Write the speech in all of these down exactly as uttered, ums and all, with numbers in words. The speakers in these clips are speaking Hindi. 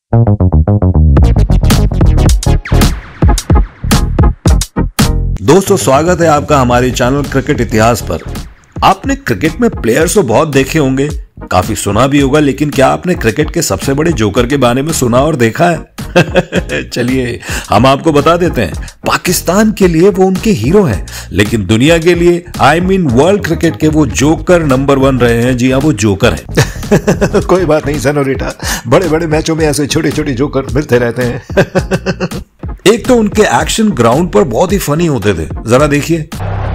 दोस्तों, स्वागत है आपका हमारे चैनल क्रिकेट इतिहास पर। आपने क्रिकेट में प्लेयर्स तो बहुत देखे होंगे, काफी सुना भी होगा, लेकिन क्या आपने क्रिकेट के सबसे बड़े जोकर के बारे में सुना और देखा है? चलिए हम आपको बता देते हैं। पाकिस्तान के लिए वो उनके हीरो हैं, लेकिन दुनिया के लिए आई मीन वर्ल्ड क्रिकेट के वो जोकर नंबर वन रहे हैं। जी हाँ, वो जोकर हैं। कोई बात नहीं सनोरिटा, बड़े बड़े मैचों में ऐसे छोटे छोटे जोकर मिलते रहते हैं। एक तो उनके एक्शन ग्राउंड पर बहुत ही फनी होते थे, जरा देखिए।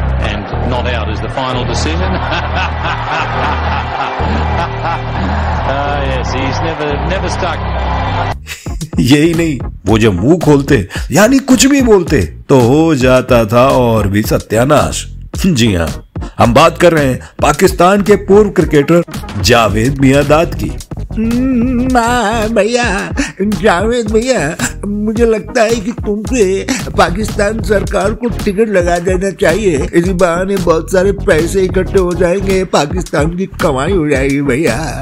यही नहीं, वो जब मुंह खोलते यानी कुछ भी बोलते तो हो जाता था और भी सत्यानाश। जी हाँ, हम बात कर रहे हैं पाकिस्तान के पूर्व क्रिकेटर जावेद मियांदाद की। भैया, जावेद भैया, मुझे लगता है कि तुमसे पाकिस्तान सरकार को टिकट लगा देना चाहिए। इसी बहाने बहुत सारे पैसे इकट्ठे हो जाएंगे, पाकिस्तान की कमाई हो जाएगी भैया।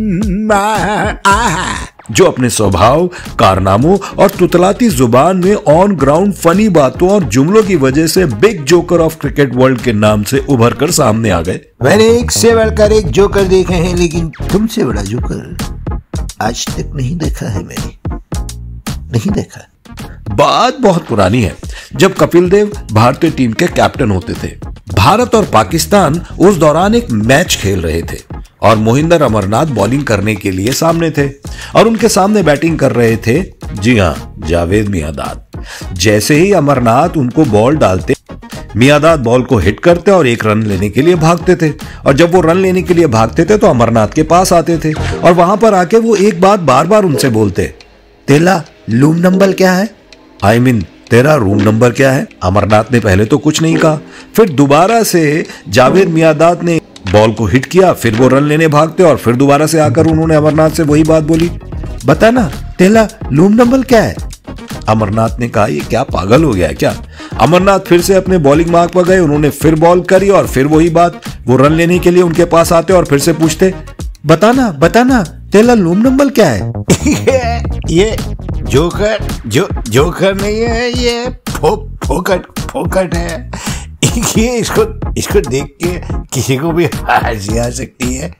जो अपने स्वभाव, कारनामों और तुतलाती जुबान में ऑन ग्राउंड फनी बातों और जुमलों की वजह से big joker of cricket world के नाम से उभर कर सामने आ गए। मैंने एक से बढ़कर एक जोकर देखे हैं, लेकिन तुमसे बड़ा जोकर आज तक नहीं देखा है। मैंने नहीं देखा। बात बहुत पुरानी है, जब कपिल देव भारतीय टीम के कैप्टन होते थे। भारत और पाकिस्तान उस दौरान एक मैच खेल रहे थे और मोहिंदर अमरनाथ बॉलिंग करने के लिए सामने थे और उनके सामने बैटिंग कर रहे थे, जी हाँ, जावेद मियांदाद। जैसे ही अमरनाथ उनको बॉल डालते, मियांदाद बॉल को हिट करते और एक रन लेने के लिए भागते थे। और जब वो रन लेने के लिए भागते थे तो अमरनाथ के पास आते थे और वहां पर आके वो एक बात बार बार उनसे बोलते, तेरा रूम नंबर क्या है? आई I मीन mean, तेरा रूम नंबर क्या है? अमरनाथ ने पहले तो कुछ नहीं कहा, फिर दोबारा से जावेद मियांदाद ने बॉल को हिट किया, फिर वो रन लेने भागते और फिर दोबारा से आकर उन्होंने अमरनाथ से वही बात बोली, बता ना तेरा रूम नंबर क्या है? अमरनाथ ने कहा, ये क्या पागल हो गया है क्या? अमरनाथ फिर से अपने बॉलिंग मार्क पर गए, उन्होंने फिर बॉल करी और फिर वही बात। वो रन लेने के लिए उनके पास आते और फिर से पूछते, बताना बताना तेरा रूम नंबर क्या है? ये जोकर जो जोकर नहीं है, ये फो, फोकट फोकट है। ये इसको इसको देख के किसी को भी हंसी आ सकती है।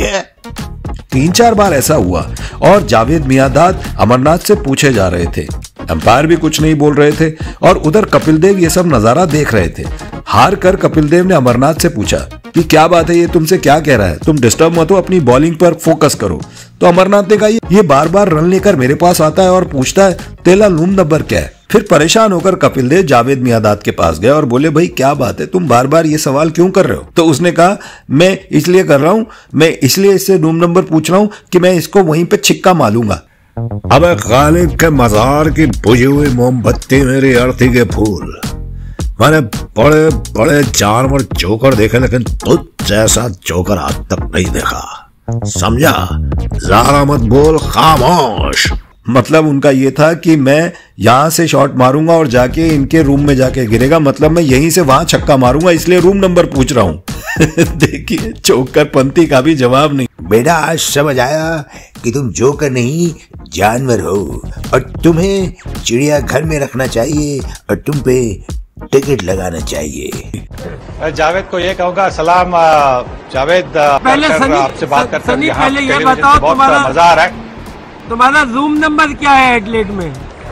तीन चार बार ऐसा हुआ और जावेद मियांदाद अमरनाथ से पूछे जा रहे थे। अंपायर भी कुछ नहीं बोल रहे थे और उधर कपिल देव ये सब नजारा देख रहे थे। हार कर कपिल देव ने अमरनाथ से पूछा कि क्या बात है, ये तुमसे क्या कह रहा है? तुम डिस्टर्ब मत हो, अपनी बॉलिंग पर फोकस करो। तो अमरनाथ ने कहा, ये बार बार रन लेकर मेरे पास आता है और पूछता है तेरा रूम नंबर क्या है? फिर परेशान होकर कपिल देव जावेद मियांदाद के पास गए और बोले, भाई क्या बात है, तुम बार बार ये सवाल क्यों कर रहे हो? तो उसने कहा, मैं इसलिए कर रहा हूं, मैं इसलिए इससे रूम नंबर पूछ रहा हूं कि मैं इसको वहीं पे छिक्का मारूंगा। अबे गालिब के मजार की बुझी हुई मोमबत्ती मेरी अर्थी के फूल। मैंने बड़े बड़े जानवर जोकर देखे, लेकिन तुझ जैसा जोकर आज तक नहीं देखा, समझा? ज्यादा मत बोल, खामोश। मतलब उनका ये था कि मैं यहां से शॉट मारूंगा और जाके इनके रूम में जाके गिरेगा, मतलब मैं यहीं से वहां छक्का मारूंगा, इसलिए रूम नंबर पूछ रहा हूं। देखिए, जोकर पंथी का भी जवाब नहीं। बेटा, आज समझ आया कि तुम जोकर नहीं जानवर हो और तुम्हें चिड़िया घर में रखना चाहिए और तुम पे टिकट लगाना चाहिए। जावेद को ये कहूँगा, सलाम जावेद, पहले सनी, आपसे बात करते सनी, पहले ये बताओ, तुम्हारा मजा आ रहा है? तुम्हारा रूम नंबर क्या है एडलेड में?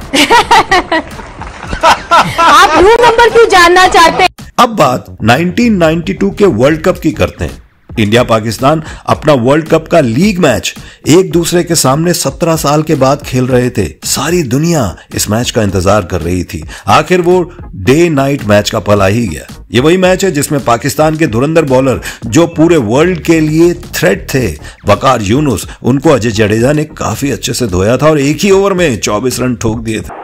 आप रूम नंबर क्यों जानना चाहते हैं? अब बात नाइनटीन नाइंटी टू के वर्ल्ड कप की करते हैं। इंडिया पाकिस्तान अपना वर्ल्ड कप का लीग मैच एक दूसरे के सामने सत्रह साल के बाद खेल रहे थे। सारी दुनिया इस मैच का इंतजार कर रही थी। आखिर वो डे नाइट मैच का पल आ ही गया। ये वही मैच है जिसमें पाकिस्तान के धुरंधर बॉलर, जो पूरे वर्ल्ड के लिए थ्रेट थे, वकार यूनुस, उनको अजय जडेजा ने काफी अच्छे से धोया था और एक ही ओवर में चौबीस रन ठोक दिए थे।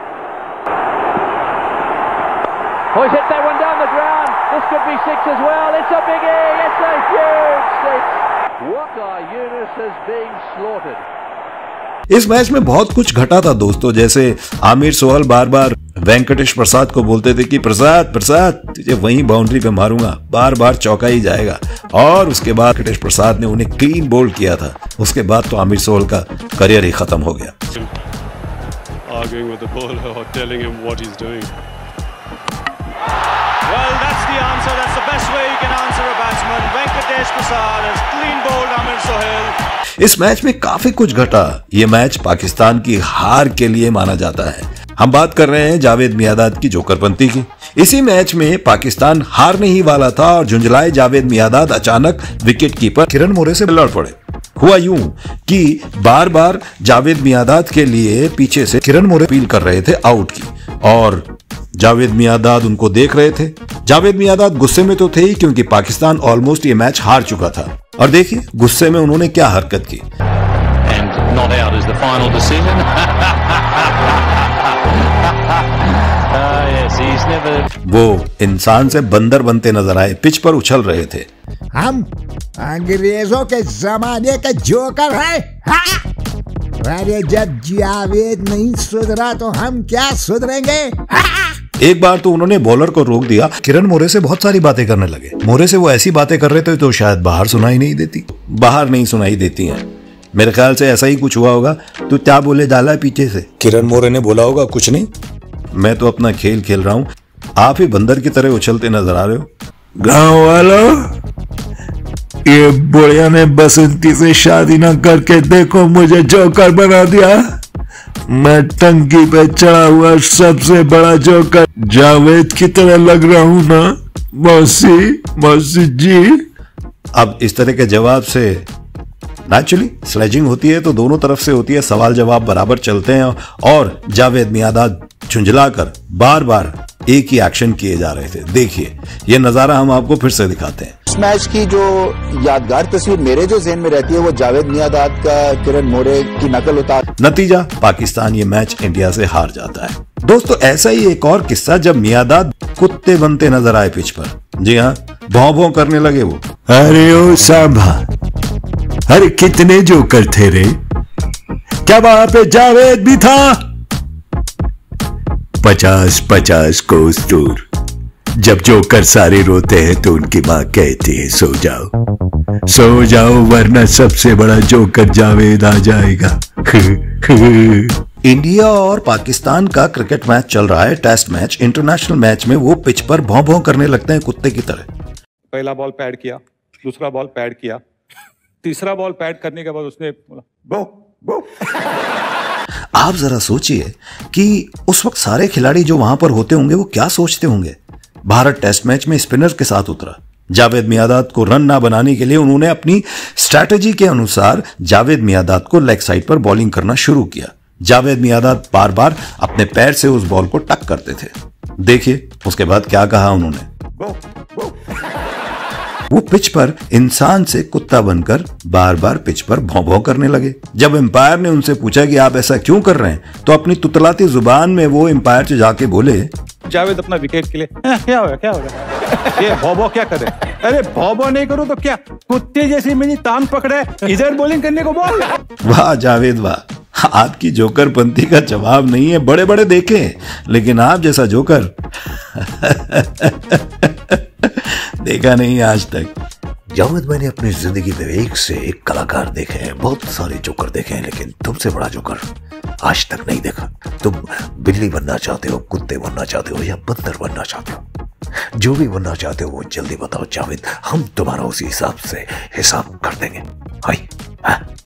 इस मैच में बहुत कुछ घटा था दोस्तों, जैसे आमिर सोहल बार बार वेंकटेश प्रसाद को बोलते थे कि प्रसाद प्रसाद तुझे वहीं बाउंड्री पे मारूंगा, बार बार चौका ही जाएगा। और उसके बाद वेंकटेश प्रसाद ने उन्हें क्लीन बोल्ड किया था। उसके बाद तो आमिर सोहल का करियर ही खत्म हो गया। arguing with the bowler or telling him what he's doing. Well, that's the answer. That's the best way you can answer a batsman. Venkatesh Prasad has clean bowled Amir Sohail. इस मैच में काफी कुछ घटा। ये मैच पाकिस्तान की हार के लिए माना जाता है। हम बात कर रहे हैं जावेद मियांदाद की जोकरपंती की। इसी मैच में पाकिस्तान हारने ही वाला था और झुंझलाए जावेद मियांदाद अचानक विकेट कीपर किरण मोरे से लड़ पड़े। हुआ यूं कि बार बार जावेद मियांदाद के लिए पीछे से किरण मोरे अपील कर रहे थे आउट की, और जावेद मियांदाद उनको देख रहे थे। जावेद मियांदाद गुस्से में तो थे ही, क्योंकि पाकिस्तान ऑलमोस्ट ये मैच हार चुका था। और देखिए गुस्से में उन्होंने क्या हरकत की। And not out is the final decision. uh, yes, he's never... वो इंसान से बंदर बनते नजर आए, पिच पर उछल रहे थे। हम अंग्रेजों के जमाने के जोकर है। हाँ? अरे जब जावेद नहीं सुधरा तो हम क्या सुधरेंगे? हाँ? एक बार तो उन्होंने बॉलर को रोक दिया। किरण मोरे से बहुत सारी बातें करने लगे। मोरे से वो ऐसी बातें कर रहे थे तो शायद बाहर सुनाई नहीं देती। बाहर नहीं सुनाई देती हैं। मेरे ख्याल से ऐसा ही कुछ हुआ होगा। तो क्या बोले डाला पीछे से? किरण मोरे ने बोला होगा कुछ नहीं, मैं तो अपना खेल खेल रहा हूँ, आप ही बंदर की तरह उछलते नजर आ रहे हो। गांव वालों, ये बुढ़िया ने बसंती से शादी ना करके देखो मुझे जोकर बना दिया। मैं टंकी पे चढ़ा हुआ सबसे बड़ा जोकर जावेद की तरह लग रहा हूं ना मौसी? मौसी जी। अब इस तरह के जवाब से नेचुरली स्लेजिंग होती है तो दोनों तरफ से होती है, सवाल जवाब बराबर चलते हैं और जावेद मियांदाद झुंझलाकर बार बार एक ही एक्शन किए जा रहे थे। देखिए ये नजारा हम आपको फिर से दिखाते हैं। इस मैच की जो यादगार तस्वीर मेरे जो ज़हन में रहती है वो जावेद मियांदाद का किरण मोरे की नकल उतार। नतीजा पाकिस्तान ये मैच इंडिया से हार जाता है। दोस्तों ऐसा ही एक और किस्सा जब मियांदाद कुत्ते बनते नजर आए पिच पर। जी हाँ, भौं भौं करने लगे वो। अरे ओ सांभा, अरे कितने जोकर थे रे? क्या वहां पे जावेद भी था? पचास पचास कोस दूर। जब जोकर सारे रोते हैं तो उनकी माँ कहती है सो जाओ सो जाओ वरना सबसे बड़ा जोकर जावेद आ जाएगा। इंडिया और पाकिस्तान का क्रिकेट मैच चल रहा है, टेस्ट मैच, इंटरनेशनल मैच में वो पिच पर भौं भौं करने लगते हैं कुत्ते की तरह। पहला बॉल पैड किया, दूसरा बॉल पैड किया, तीसरा बॉल पैड करने के बाद उसने बोला बो बो। आप जरा सोचिए कि उस वक्त सारे खिलाड़ी जो वहां पर होते होंगे वो क्या सोचते होंगे। भारत टेस्ट मैच में स्पिनर के साथ उतरा। जावेद मियांदाद को रन ना बनाने के लिए उन्होंने अपनी स्ट्रैटेजी के अनुसार जावेद मियांदाद को लेग साइड पर बॉलिंग करना शुरू किया। जावेद मियांदाद बार बार अपने पैर से उस बॉल को टक करते थे। देखिए उसके बाद क्या कहा उन्होंने। बो, बो। वो पिच पर इंसान से कुत्ता बनकर बार बार पिच पर भौं भौं करने लगे। जब एम्पायर ने उनसे पूछा कि आप ऐसा क्यों कर रहे हैं तो अपनी तुतलाती जुबान में वो एम्पायर से जाके बोले, जावेद अपना विकेट के लिए क्या होगा क्या होगा ये भौबो क्या करे? अरे भौबो नहीं करो तो क्या, कुत्ते जैसी मेरी टांग पकड़े, इधर बॉलिंग करने को बोल। वाह जावेद वाह, आपकी जोकरपंती का जवाब नहीं है। बड़े बड़े देखे लेकिन आप जैसा जोकर देखा नहीं आज तक। जावेद, मैंने अपनी जिंदगी में एक से एक कलाकार देखे हैं, बहुत सारे जोकर देखे हैं, लेकिन तुमसे बड़ा जोकर आज तक नहीं देखा। तुम बिल्ली बनना चाहते हो, कुत्ते बनना चाहते हो या बंदर बनना चाहते हो? जो भी बनना चाहते हो वो जल्दी बताओ जावेद, हम तुम्हारा उसी हिसाब से हिसाब कर देंगे। हाय।